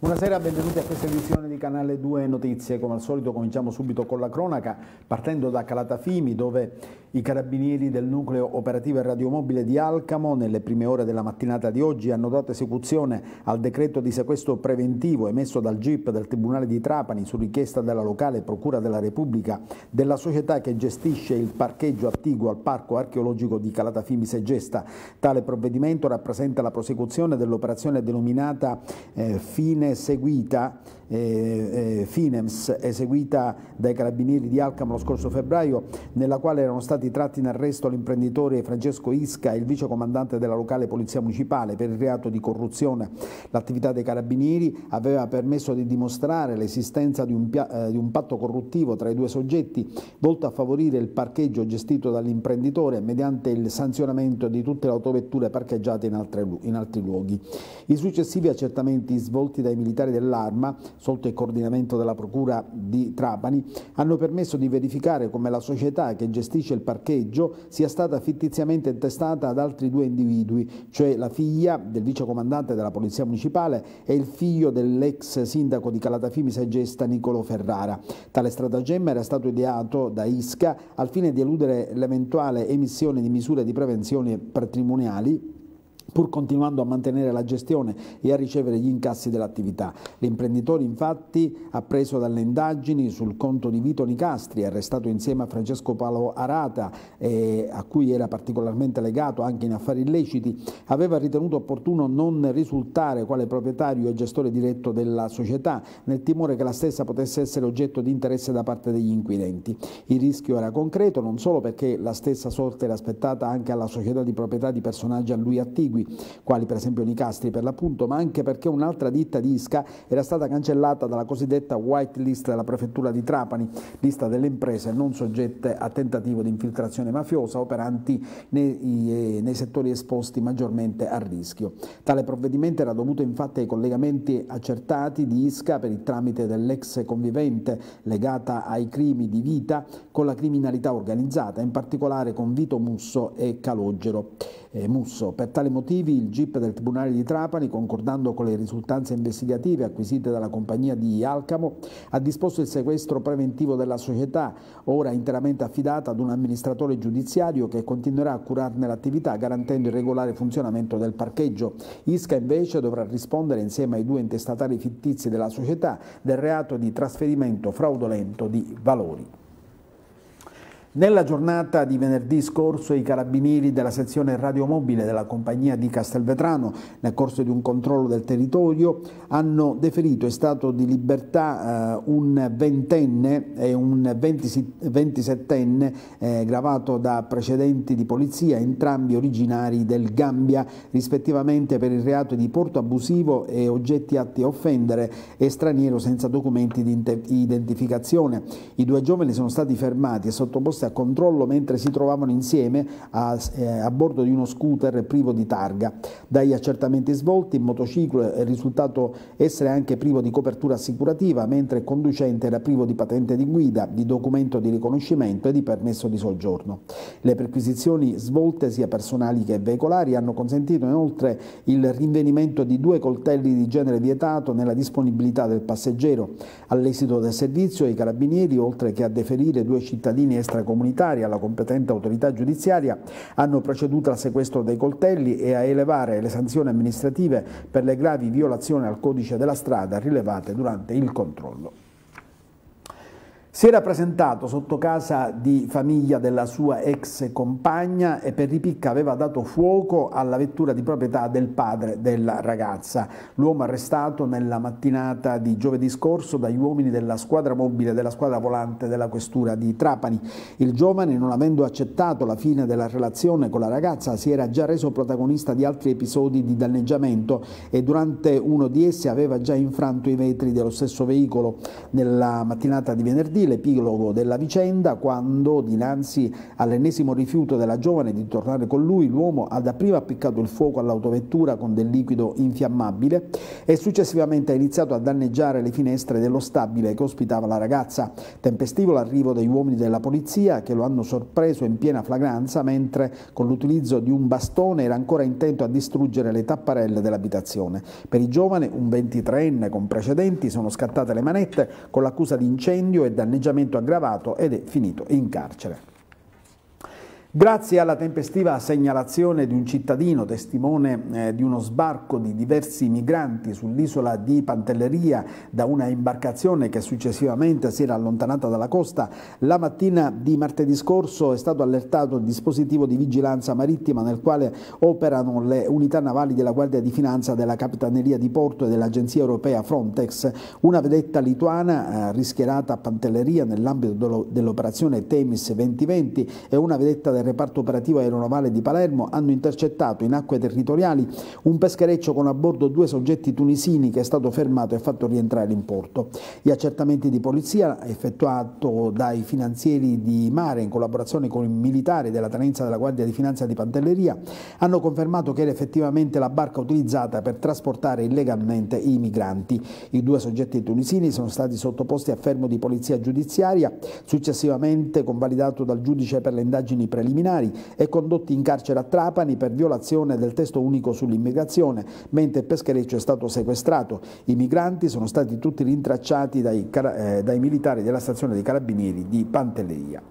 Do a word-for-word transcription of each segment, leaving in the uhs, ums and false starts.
Buonasera, benvenuti a questa edizione di Canale due Notizie. Come al solito cominciamo subito con la cronaca, partendo da Calatafimi, dove i carabinieri del nucleo operativo e radiomobile di Alcamo, nelle prime ore della mattinata di oggi, hanno dato esecuzione al decreto di sequestro preventivo emesso dal G I P del Tribunale di Trapani su richiesta della locale Procura della Repubblica della società che gestisce il parcheggio attiguo al Parco Archeologico di Calatafimi Segesta. Tale provvedimento rappresenta la prosecuzione dell'operazione denominata eh, Fine seguita eh, eh, Finems, eseguita dai carabinieri di Alcamo lo scorso febbraio, nella quale erano stati tratti in arresto l'imprenditore Francesco Isca e il vicecomandante della locale Polizia Municipale per il reato di corruzione. L'attività dei carabinieri aveva permesso di dimostrare l'esistenza di, eh, di un patto corruttivo tra i due soggetti volto a favorire il parcheggio gestito dall'imprenditore mediante il sanzionamento di tutte le autovetture parcheggiate in, altre, in altri luoghi. I successivi accertamenti svolti dai militari dell'Arma, sotto il coordinamento della Procura di Trapani, hanno permesso di verificare come la società che gestisce il parcheggio sia stata fittiziamente intestata ad altri due individui, cioè la figlia del vicecomandante della Polizia Municipale e il figlio dell'ex sindaco di Calatafimi Segesta Niccolò Ferrara. Tale stratagemma era stato ideato da Isca al fine di eludere l'eventuale emissione di misure di prevenzione patrimoniali, pur continuando a mantenere la gestione e a ricevere gli incassi dell'attività. L'imprenditore infatti, appreso dalle indagini sul conto di Vito Nicastri, arrestato insieme a Francesco Paolo Arata, eh, a cui era particolarmente legato anche in affari illeciti, aveva ritenuto opportuno non risultare quale proprietario e gestore diretto della società, nel timore che la stessa potesse essere oggetto di interesse da parte degli inquirenti. Il rischio era concreto non solo perché la stessa sorte era aspettata anche alla società di proprietà di personaggi a lui attigui, quali per esempio Nicastri per l'appunto, ma anche perché un'altra ditta di Isca era stata cancellata dalla cosiddetta white list della prefettura di Trapani, lista delle imprese non soggette a tentativo di infiltrazione mafiosa operanti nei, nei settori esposti maggiormente a rischio. Tale provvedimento era dovuto infatti ai collegamenti accertati di Isca per il tramite dell'ex convivente legata ai crimini di Vita con la criminalità organizzata, in particolare con Vito Musso e Calogero eh, Musso. Per tale motivo il G I P del Tribunale di Trapani, concordando con le risultanze investigative acquisite dalla compagnia di Alcamo, ha disposto il sequestro preventivo della società, ora interamente affidata ad un amministratore giudiziario che continuerà a curarne l'attività garantendo il regolare funzionamento del parcheggio. Isca invece dovrà rispondere insieme ai due intestatari fittizi della società del reato di trasferimento fraudolento di valori. Nella giornata di venerdì scorso i carabinieri della sezione radiomobile della compagnia di Castelvetrano, nel corso di un controllo del territorio, hanno deferito in stato di libertà eh, un ventenne e un ventisettenne eh, gravato da precedenti di polizia, entrambi originari del Gambia, rispettivamente per il reato di porto abusivo e oggetti atti a offendere e straniero senza documenti di identificazione. I due giovani sono stati fermati e sottoposti a controllo mentre si trovavano insieme a, eh, a bordo di uno scooter privo di targa. Dagli accertamenti svolti il motociclo è risultato essere anche privo di copertura assicurativa, mentre il conducente era privo di patente di guida, di documento di riconoscimento e di permesso di soggiorno. Le perquisizioni svolte, sia personali che veicolari, hanno consentito inoltre il rinvenimento di due coltelli di genere vietato nella disponibilità del passeggero. All'esito del servizio i carabinieri, oltre che a deferire due cittadini extracomunitari alla competente autorità giudiziaria, hanno proceduto al sequestro dei coltelli e a elevare le sanzioni amministrative per le gravi violazioni al codice della strada rilevate durante il controllo. Si era presentato sotto casa di famiglia della sua ex compagna e per ripicca aveva dato fuoco alla vettura di proprietà del padre della ragazza. L'uomo arrestato nella mattinata di giovedì scorso dagli uomini della squadra mobile della squadra volante della questura di Trapani. Il giovane, non avendo accettato la fine della relazione con la ragazza, si era già reso protagonista di altri episodi di danneggiamento e durante uno di essi aveva già infranto i vetri dello stesso veicolo. Nella mattinata di venerdì secondi, l'epilogo della vicenda, quando dinanzi all'ennesimo rifiuto della giovane di tornare con lui, l'uomo ha dapprima appiccato il fuoco all'autovettura con del liquido infiammabile e successivamente ha iniziato a danneggiare le finestre dello stabile che ospitava la ragazza. Tempestivo l'arrivo degli uomini della polizia che lo hanno sorpreso in piena flagranza mentre con l'utilizzo di un bastone era ancora intento a distruggere le tapparelle dell'abitazione. Per il giovane, un ventitreenne con precedenti, sono scattate le manette con l'accusa di incendio e danneggiamento aggravato ed è finito in carcere. Grazie alla tempestiva segnalazione di un cittadino testimone eh, di uno sbarco di diversi migranti sull'isola di Pantelleria da una imbarcazione che successivamente si era allontanata dalla costa, la mattina di martedì scorso è stato allertato il dispositivo di vigilanza marittima nel quale operano le unità navali della Guardia di Finanza, della Capitaneria di Porto e dell'Agenzia Europea Frontex. Una vedetta lituana eh, rischierata a Pantelleria nell'ambito dell'operazione Temis duemilaventi e una vedetta del reparto operativo aeronavale di Palermo hanno intercettato in acque territoriali un peschereccio con a bordo due soggetti tunisini che è stato fermato e fatto rientrare in porto. Gli accertamenti di polizia effettuato dai finanzieri di mare in collaborazione con i militari della tenenza della Guardia di Finanza di Pantelleria hanno confermato che era effettivamente la barca utilizzata per trasportare illegalmente i migranti. I due soggetti tunisini sono stati sottoposti a fermo di polizia giudiziaria, successivamente convalidato dal giudice per le indagini preliminari e condotti in carcere a Trapani per violazione del testo unico sull'immigrazione, mentre il peschereccio è stato sequestrato. I migranti sono stati tutti rintracciati dai, eh, dai militari della stazione dei Carabinieri di Pantelleria.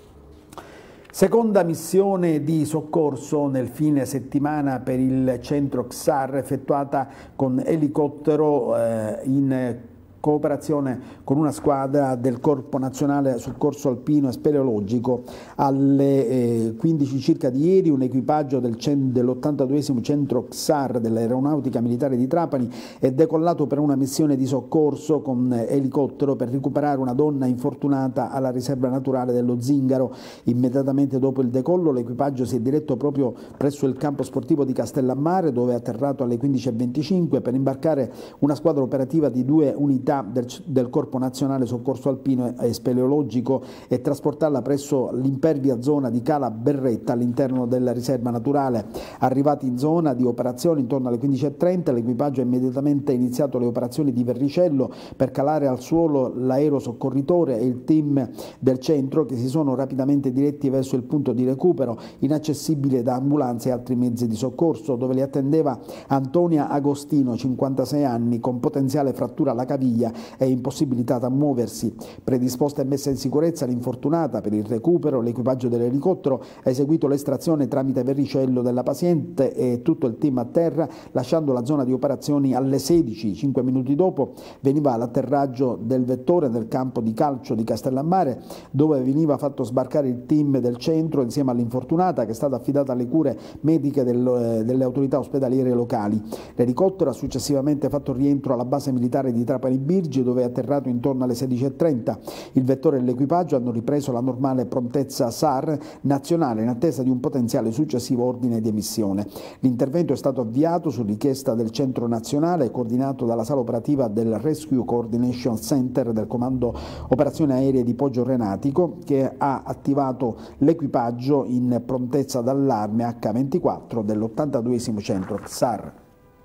Seconda missione di soccorso nel fine settimana per il centro X A R effettuata con elicottero eh, in cooperazione con una squadra del Corpo Nazionale Soccorso Alpino e Speleologico. Alle eh, quindici circa di ieri un equipaggio del dell'ottantaduesimo Centro X A R dell'Aeronautica Militare di Trapani è decollato per una missione di soccorso con elicottero per recuperare una donna infortunata alla riserva naturale dello Zingaro. Immediatamente dopo il decollo l'equipaggio si è diretto proprio presso il campo sportivo di Castellammare, dove è atterrato alle quindici e venticinque per imbarcare una squadra operativa di due unità Del, del Corpo Nazionale Soccorso Alpino e Speleologico e trasportarla presso l'impervia zona di Cala Berretta all'interno della riserva naturale. Arrivati in zona di operazione intorno alle quindici e trenta, l'equipaggio ha immediatamente iniziato le operazioni di Verricello per calare al suolo l'aerosoccorritore e il team del centro, che si sono rapidamente diretti verso il punto di recupero, inaccessibile da ambulanze e altri mezzi di soccorso, dove li attendeva Antonia Agostino, cinquantasei anni, con potenziale frattura alla caviglia è impossibilitata a muoversi. Predisposta e messa in sicurezza l'infortunata per il recupero, l'equipaggio dell'elicottero ha eseguito l'estrazione tramite Verricello della paziente e tutto il team a terra, lasciando la zona di operazioni alle sedici. Cinque minuti dopo veniva l'atterraggio del vettore nel campo di calcio di Castellammare, dove veniva fatto sbarcare il team del centro insieme all'infortunata, che è stata affidata alle cure mediche del, delle autorità ospedaliere locali. L'elicottero ha successivamente fatto rientro alla base militare di Trapani Birgi, dove è atterrato intorno alle sedici e trenta. Il vettore e l'equipaggio hanno ripreso la normale prontezza S A R nazionale in attesa di un potenziale successivo ordine di emissione. L'intervento è stato avviato su richiesta del Centro Nazionale, coordinato dalla sala operativa del Rescue Coordination Center del Comando Operazioni Aeree di Poggio Renatico, che ha attivato l'equipaggio in prontezza d'allarme acca ventiquattro dell'ottantaduesimo Centro X A R.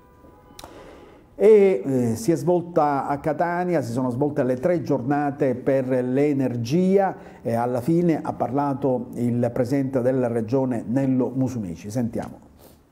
E eh, si è svolta a Catania, si sono svolte le tre giornate per l'energia e alla fine ha parlato il presidente della regione Nello Musumeci. Sentiamo.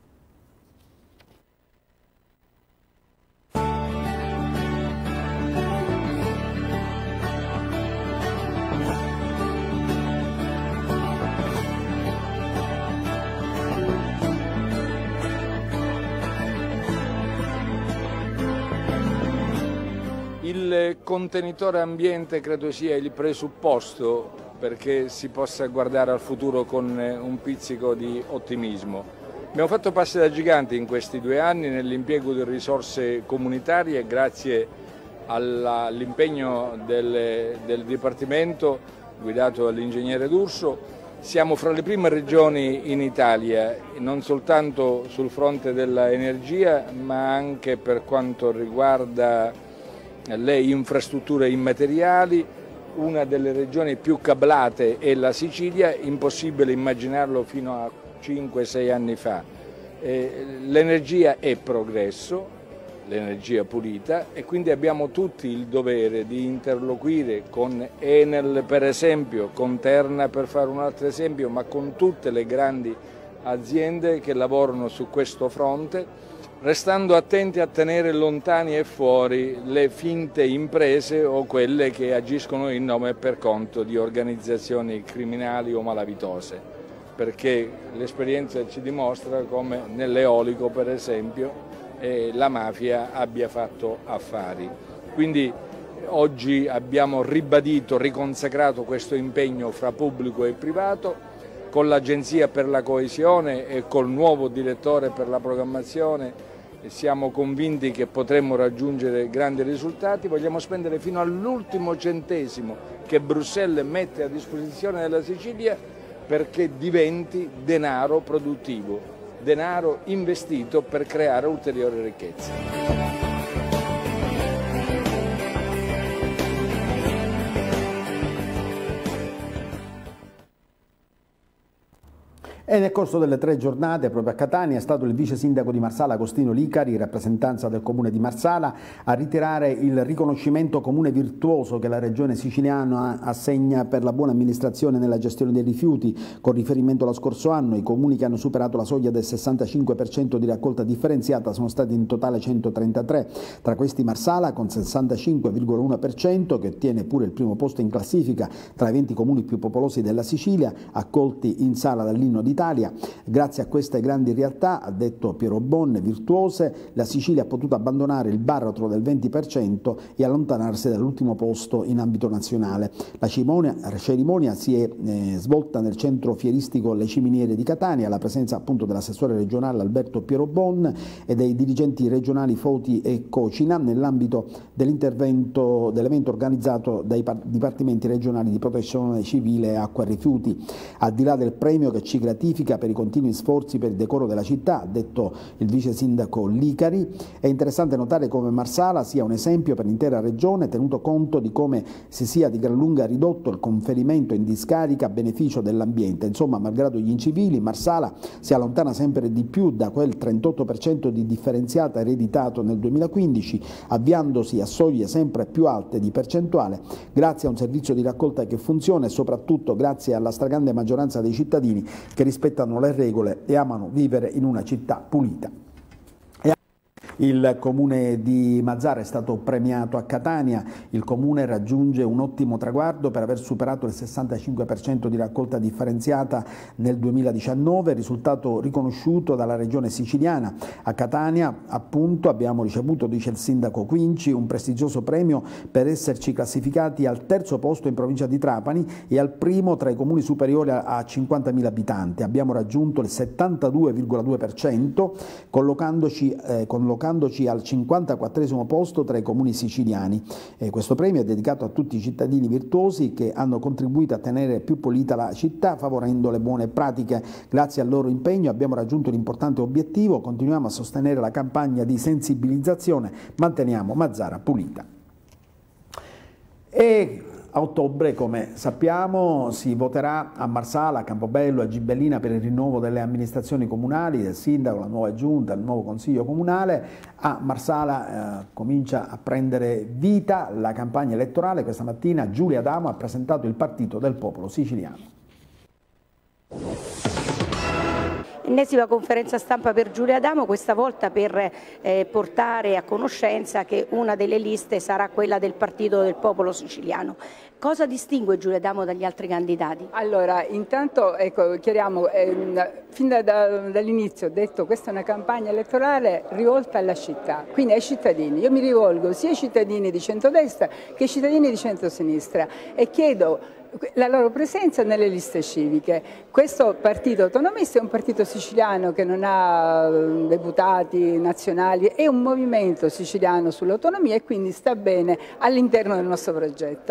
Il contenitore ambiente credo sia il presupposto perché si possa guardare al futuro con un pizzico di ottimismo. Abbiamo fatto passi da giganti in questi due anni nell'impiego di risorse comunitarie grazie all'impegno del, del Dipartimento guidato dall'ingegnere D'Urso. Siamo fra le prime regioni in Italia, non soltanto sul fronte dell'energia ma anche per quanto riguarda le infrastrutture immateriali, una delle regioni più cablate è la Sicilia, impossibile immaginarlo fino a cinque sei anni fa. Eh, l'energia è progresso, l'energia pulita, e quindi abbiamo tutti il dovere di interloquire con Enel per esempio, con Terna per fare un altro esempio, ma con tutte le grandi aziende che lavorano su questo fronte, restando attenti a tenere lontani e fuori le finte imprese o quelle che agiscono in nome e per conto di organizzazioni criminali o malavitose, perché l'esperienza ci dimostra come nell'eolico per esempio eh, la mafia abbia fatto affari. Quindi oggi abbiamo ribadito, riconsacrato questo impegno fra pubblico e privato, con l'Agenzia per la Coesione e col nuovo direttore per la programmazione siamo convinti che potremmo raggiungere grandi risultati. Vogliamo spendere fino all'ultimo centesimo che Bruxelles mette a disposizione della Sicilia perché diventi denaro produttivo, denaro investito per creare ulteriore ricchezza. E nel corso delle tre giornate proprio a Catania è stato il vice sindaco di Marsala Agostino Licari, in rappresentanza del comune di Marsala, a ritirare il riconoscimento comune virtuoso che la regione siciliana assegna per la buona amministrazione nella gestione dei rifiuti. Con riferimento allo scorso anno, i comuni che hanno superato la soglia del sessantacinque per cento di raccolta differenziata sono stati in totale centotrentatré, tra questi Marsala con sessantacinque virgola uno per cento, che ottiene pure il primo posto in classifica tra i venti comuni più popolosi della Sicilia, accolti in sala dall'inno d'Italia. Grazie a queste grandi realtà, ha detto Piero Bon, virtuose, la Sicilia ha potuto abbandonare il baratro del venti per cento e allontanarsi dall'ultimo posto in ambito nazionale. La cerimonia, la cerimonia si è eh, svolta nel centro fieristico Le Ciminiere di Catania, alla presenza appunto dell'assessore regionale Alberto Piero Bon e dei dirigenti regionali Foti e Cocina, nell'ambito dell'intervento dell'evento organizzato dai dipartimenti regionali di protezione civile e acqua e rifiuti. Al di là del premio che ci gratifica per i continui sforzi per il decoro della città, ha detto il vice sindaco Licari, è interessante notare come Marsala sia un esempio per l'intera regione, tenuto conto di come si sia di gran lunga ridotto il conferimento in discarica a beneficio dell'ambiente. Insomma, malgrado gli incivili, Marsala si allontana sempre di più da quel trentotto per cento di differenziata ereditato nel duemilaquindici, avviandosi a soglie sempre più alte di percentuale, grazie a un servizio di raccolta che funziona e soprattutto grazie alla stragrande maggioranza dei cittadini che rispettano le regole e amano vivere in una città pulita. Il comune di Mazara è stato premiato a Catania, il comune raggiunge un ottimo traguardo per aver superato il sessantacinque per cento di raccolta differenziata nel duemiladiciannove, risultato riconosciuto dalla regione siciliana. A Catania appunto abbiamo ricevuto, dice il sindaco Quinci, un prestigioso premio per esserci classificati al terzo posto in provincia di Trapani e al primo tra i comuni superiori a cinquantamila abitanti. Abbiamo raggiunto il settantadue virgola due per cento collocandoci, eh, collocandoci al cinquantaquattresimo posto tra i comuni siciliani. E questo premio è dedicato a tutti i cittadini virtuosi che hanno contribuito a tenere più pulita la città favorendo le buone pratiche. Grazie al loro impegno abbiamo raggiunto l'importante obiettivo, continuiamo a sostenere la campagna di sensibilizzazione, manteniamo Mazara pulita. E a ottobre, come sappiamo, si voterà a Marsala, a Campobello, a Gibellina per il rinnovo delle amministrazioni comunali, del sindaco, la nuova giunta, il nuovo consiglio comunale. A Marsala eh, comincia a prendere vita la campagna elettorale. Questa mattina Giulia Adamo ha presentato il Partito del Popolo Siciliano. Ennesima conferenza stampa per Giulia Adamo, questa volta per eh, portare a conoscenza che una delle liste sarà quella del Partito del Popolo Siciliano. Cosa distingue Giulia Adamo dagli altri candidati? Allora, intanto ecco, chiariamo, ehm, fin da, da, dall'inizio ho detto che questa è una campagna elettorale rivolta alla città, quindi ai cittadini. Io mi rivolgo sia ai cittadini di centrodestra che ai cittadini di centrosinistra e chiedo la loro presenza nelle liste civiche. Questo partito autonomista è un partito siciliano che non ha deputati nazionali, è un movimento siciliano sull'autonomia e quindi sta bene all'interno del nostro progetto.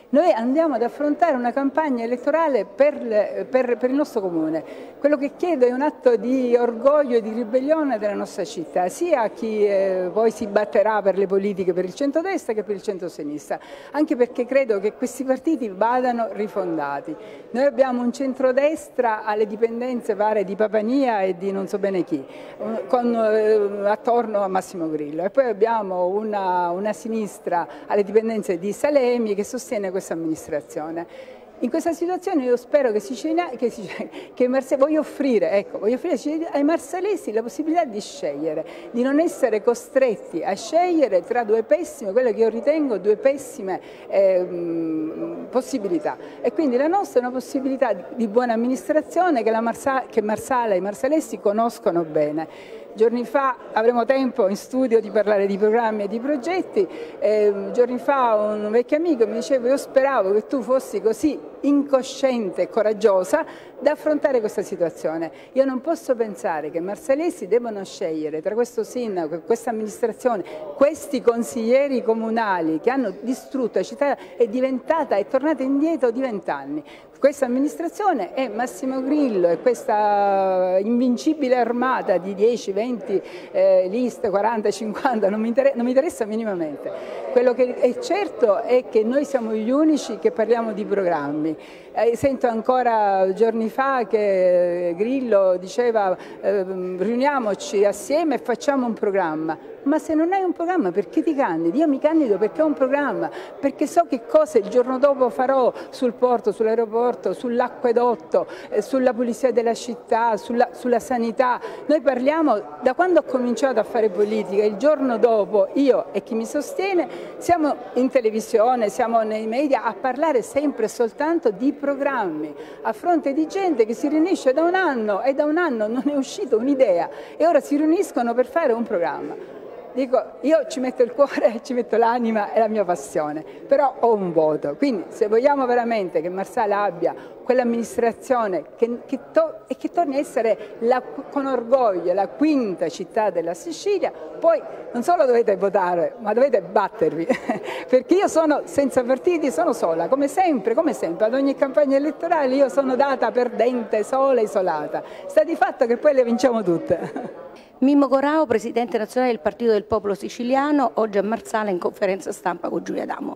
Noi andiamo ad affrontare una campagna elettorale per, le, per, per il nostro comune. Quello che chiedo è un atto di orgoglio e di ribellione della nostra città, sia a chi eh, poi si batterà per le politiche per il centrodestra che per il centrosinistra, anche perché credo che questi partiti vadano rifondati. Noi abbiamo un centrodestra alle dipendenze pare di Papania e di non so bene chi, con, eh, attorno a Massimo Grillo, e poi abbiamo una, una sinistra alle dipendenze di Salemi che sostiene questa amministrazione. In questa situazione io spero che, Sicilia, che, che Marse, voglio offrire, ecco, voglio offrire ai marsalesi la possibilità di scegliere, di non essere costretti a scegliere tra due pessime, quelle che io ritengo due pessime eh, possibilità. E quindi la nostra è una possibilità di, di buona amministrazione che, la Marsa, che Marsala e i marsalesi conoscono bene. Giorni fa avremo tempo in studio di parlare di programmi e di progetti, eh, giorni fa un vecchio amico mi diceva: io speravo che tu fossi così incosciente e coraggiosa da affrontare questa situazione. Io non posso pensare che marsalesi debbano scegliere tra questo sindaco, questa amministrazione, questi consiglieri comunali che hanno distrutto la città, è diventata, è tornata indietro di vent'anni. Questa amministrazione è Massimo Grillo e questa invincibile armata di dieci, venti eh, liste, quaranta, cinquanta, non mi, non mi interessa minimamente. Quello che è certo è che noi siamo gli unici che parliamo di programmi. Eh, sento ancora giorni fa che Grillo diceva eh, riuniamoci assieme e facciamo un programma. Ma se non hai un programma perché ti candidi? Io mi candido perché ho un programma, perché so che cosa il giorno dopo farò sul porto, sull'aeroporto, sull'acquedotto, eh, sulla pulizia della città, sulla, sulla sanità. Noi parliamo, da quando ho cominciato a fare politica, il giorno dopo io e chi mi sostiene siamo in televisione, siamo nei media a parlare sempre e soltanto di programmi, a fronte di gente che si riunisce da un anno e da un anno non è uscita un'idea e ora si riuniscono per fare un programma. Dico, io ci metto il cuore, ci metto l'anima e la mia passione, però ho un voto, quindi se vogliamo veramente che Marsala abbia quell'amministrazione che, che to e che torni a essere la, con orgoglio la quinta città della Sicilia, poi non solo dovete votare, ma dovete battervi, perché io sono senza partiti, sono sola, come sempre, come sempre, ad ogni campagna elettorale io sono data perdente, sola, isolata, sta di fatto che poi le vinciamo tutte. Mimmo Corrao, Presidente nazionale del Partito del Popolo Siciliano, oggi a Marsala in conferenza stampa con Giulia Adamo.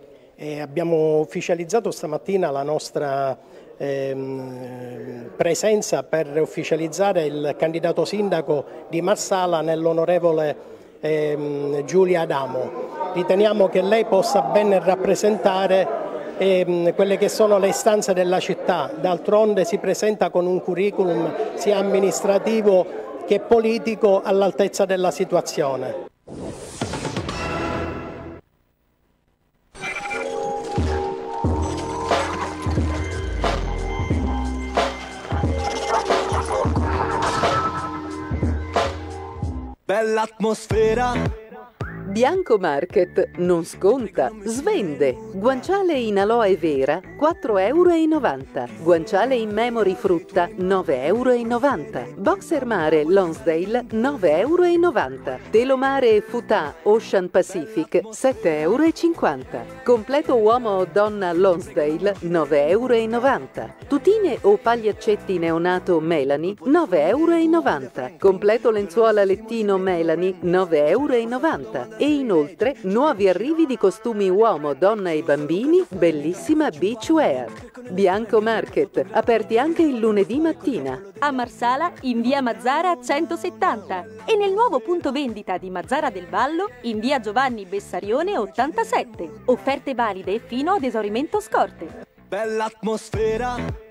E abbiamo ufficializzato stamattina la nostra ehm, presenza per ufficializzare il candidato sindaco di Marsala nell'onorevole ehm, Giulia Adamo. Riteniamo che lei possa ben rappresentare ehm, quelle che sono le istanze della città, d'altronde si presenta con un curriculum sia amministrativo che politico all'altezza della situazione. Bella atmosfera. Bianco Market non sconta, svende. Guanciale in aloe vera quattro euro e novanta. Guanciale in memory frutta nove euro e novanta. Boxer mare Lonsdale nove euro e novanta. Telomare e Futà Ocean Pacific sette euro e cinquanta. Completo uomo o donna Lonsdale nove euro e novanta. Tutine o pagliaccetti neonato Melanie nove euro e novanta. Completo lenzuola lettino Melanie nove euro e novanta. E inoltre nuovi arrivi di costumi uomo, donna e bambini, bellissima beachwear. Bianco Market, aperti anche il lunedì mattina. A Marsala in via Mazzara centosettanta e nel nuovo punto vendita di Mazzara del Vallo in via Giovanni Bessarione ottantasette. Offerte valide fino ad esaurimento scorte. Bella atmosfera.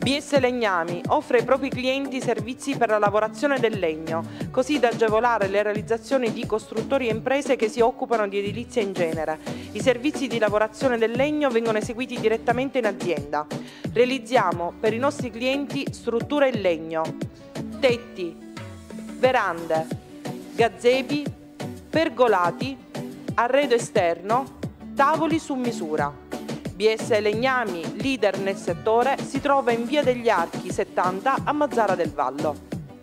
B S Legnami offre ai propri clienti servizi per la lavorazione del legno, così da agevolare le realizzazioni di costruttori e imprese che si occupano di edilizia in genere. I servizi di lavorazione del legno vengono eseguiti direttamente in azienda. Realizziamo per i nostri clienti strutture in legno, tetti, verande, gazebi, pergolati, arredo esterno, tavoli su misura. B S Legnami, leader nel settore, si trova in via degli Archi settanta a Mazzara del Vallo.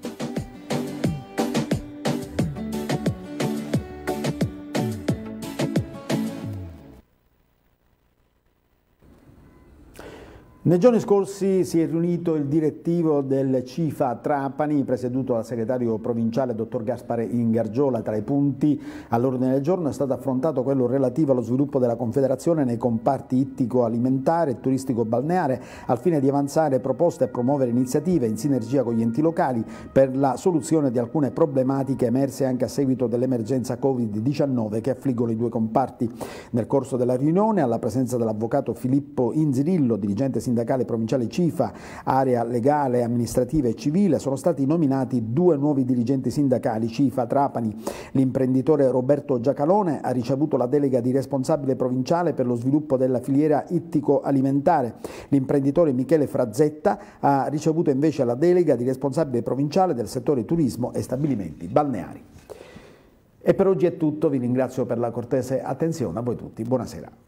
Nei giorni scorsi si è riunito il direttivo del CIFA Trapani, presieduto dal segretario provinciale dottor Gaspare Ingargiola. Tra i punti all'ordine del giorno è stato affrontato quello relativo allo sviluppo della Confederazione nei comparti ittico-alimentare e turistico-balneare, al fine di avanzare proposte e promuovere iniziative in sinergia con gli enti locali per la soluzione di alcune problematiche emerse anche a seguito dell'emergenza Covid diciannove che affliggono i due comparti. Nel corso della riunione, alla presenza dell'avvocato Filippo Inzirillo, dirigente sindacale provinciale CIFA, area legale, amministrativa e civile, sono stati nominati due nuovi dirigenti sindacali CIFA Trapani. L'imprenditore Roberto Giacalone ha ricevuto la delega di responsabile provinciale per lo sviluppo della filiera ittico-alimentare. L'imprenditore Michele Frazzetta ha ricevuto invece la delega di responsabile provinciale del settore turismo e stabilimenti balneari. E per oggi è tutto, vi ringrazio per la cortese attenzione, a voi tutti, buonasera.